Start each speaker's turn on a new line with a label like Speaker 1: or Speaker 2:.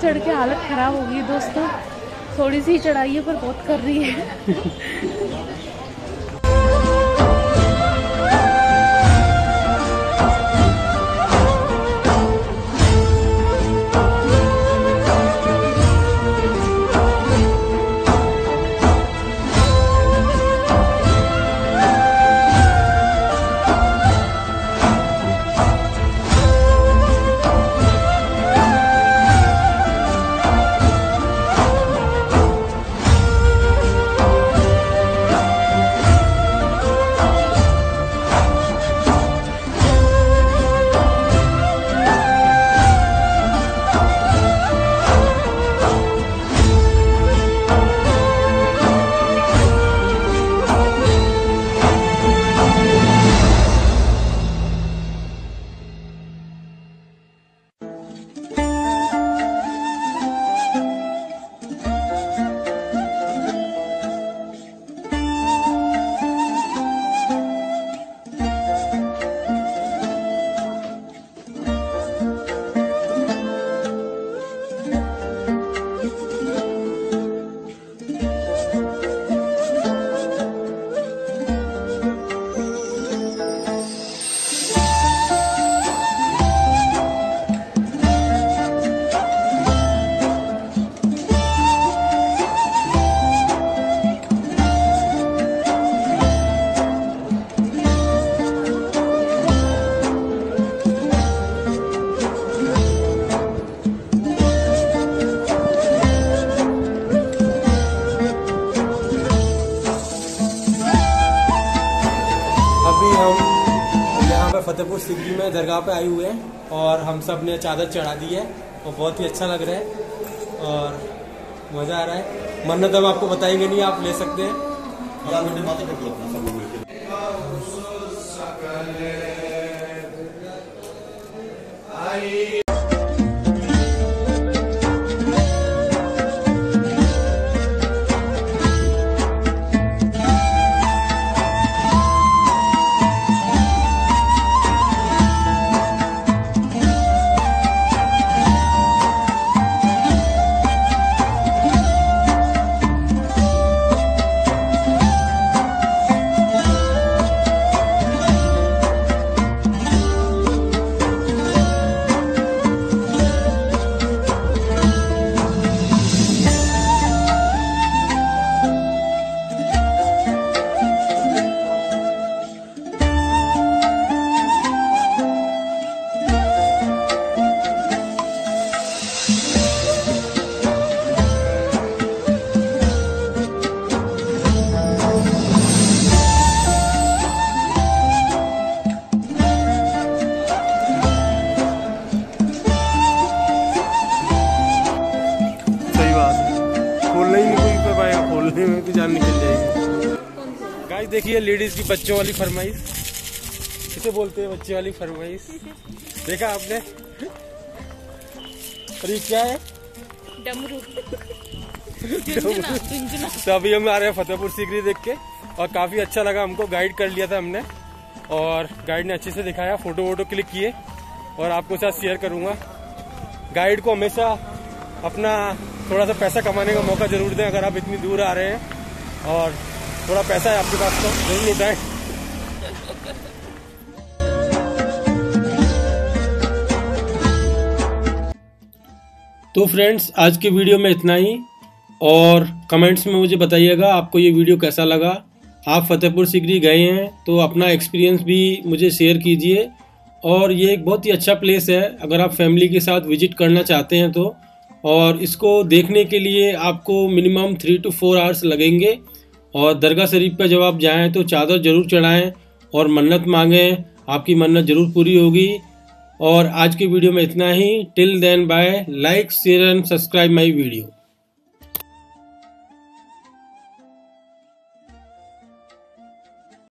Speaker 1: चढ़ के हालत ख़राब हो गई दोस्तों। थोड़ी सी चढ़ाई है पर बहुत कर रही है।
Speaker 2: फतेहपुर सीकरी में दरगाह पे आए हुए हैं और हम सब ने चादर चढ़ा दी है और बहुत ही अच्छा लग रहा है और मज़ा आ रहा है। मन्नत हम आपको बताएंगे नहीं, आप ले सकते हैं। में भी जान निकल जाएगी। गाइस देखिए लेडीज की बच्चों वाली फरमाइश, किसे बोलते हैं बच्चे वाली फरमाइश, देखा आपने? और ये क्या है?
Speaker 1: डमरू।
Speaker 2: तो अभी हम आ रहे हैं फतेहपुर सीकरी देख के और काफी अच्छा लगा हमको। गाइड कर लिया था हमने और गाइड ने अच्छे से दिखाया, फोटो वोटो क्लिक किए और आपको साथ शेयर करूंगा। गाइड को हमेशा अपना थोड़ा सा पैसा कमाने का मौका जरूर दें। अगर आप इतनी दूर आ रहे हैं और थोड़ा पैसा है आपके पास तो जरूर लुटाएं। तो फ्रेंड्स आज की वीडियो में इतना ही और कमेंट्स में मुझे बताइएगा आपको ये वीडियो कैसा लगा। आप फतेहपुर सीकरी गए हैं तो अपना एक्सपीरियंस भी मुझे शेयर कीजिए। और ये एक बहुत ही अच्छा प्लेस है अगर आप फैमिली के साथ विजिट करना चाहते हैं तो। और इसको देखने के लिए आपको मिनिमम 3 to 4 आवर्स लगेंगे। और दरगाह शरीफ पर जब आप जाएं तो चादर ज़रूर चढ़ाएं और मन्नत मांगें, आपकी मन्नत ज़रूर पूरी होगी। और आज की वीडियो में इतना ही। Till then bye, like share and subscribe my video.